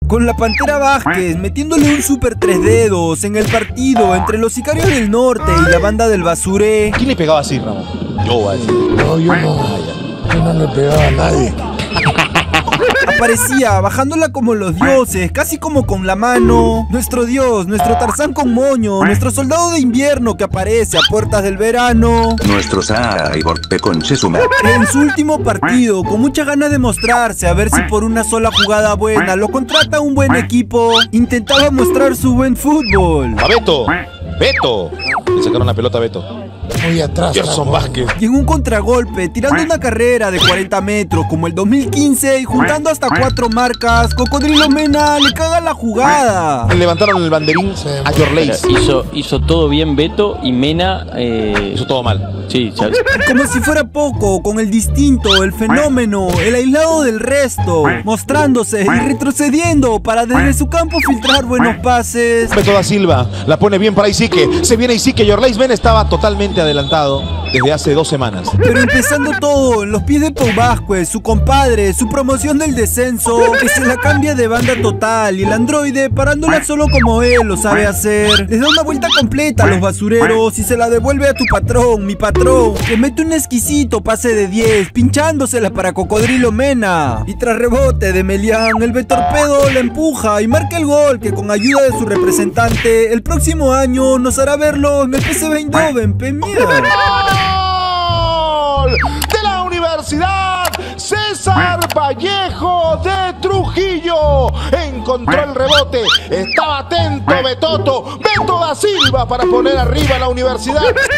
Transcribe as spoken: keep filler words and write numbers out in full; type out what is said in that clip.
Con la Pantera Vázquez metiéndole un super tres dedos en el partido entre los Sicarios del Norte y la banda del Basuré. ¿Quién le pegaba así, Ramón? Yo voy a decir. No, yo no. Yo no le pegaba a nadie. Aparecía bajándola como los dioses, casi como con la mano. Nuestro dios, nuestro Tarzán con moño, nuestro soldado de invierno que aparece a puertas del verano. Nuestro Cyborg Peconchesuma. En su último partido, con muchas ganas de mostrarse, a ver si por una sola jugada buena lo contrata un buen equipo, intentaba mostrar su buen fútbol. ¡A Beto! ¡Beto! Le sacaron la pelota a Beto. Muy atrás. Gerson Vázquez. Y en un contragolpe, tirando una carrera de cuarenta metros como el dos mil quince y juntando hasta cuatro marcas, Cocodrilo Mena le caga la jugada. Le levantaron el banderín a Yorleis. Hizo, hizo todo bien Beto y Mena... Eh... Hizo todo mal. Sí, ya... Como si fuera poco, con el distinto, el fenómeno, el aislado del resto, mostrándose y retrocediendo para desde su campo filtrar buenos pases. Beto da Silva, la pone bien para Isique. Se viene Isique, Yorleis Mena estaba totalmente adelantado desde hace dos semanas. Pero empezando todo, en los pies de Pau Vázquez, su compadre, su promoción del descenso, que se la cambia de banda total y el androide parándola solo como él lo sabe hacer. Les da una vuelta completa a los basureros y se la devuelve a tu patrón, mi patrón, que mete un exquisito pase de diez, pinchándosela para Cocodrilo Mena. Y tras rebote de Melián, el Betorpedo la empuja y marca el gol que con ayuda de su representante, el próximo año nos hará verlo en el P S V Eindhoven, Premier. ¡Gol de la Universidad César Vallejo de Trujillo! Encontró el rebote, estaba atento Betoto, Beto da Silva para poner arriba a la Universidad.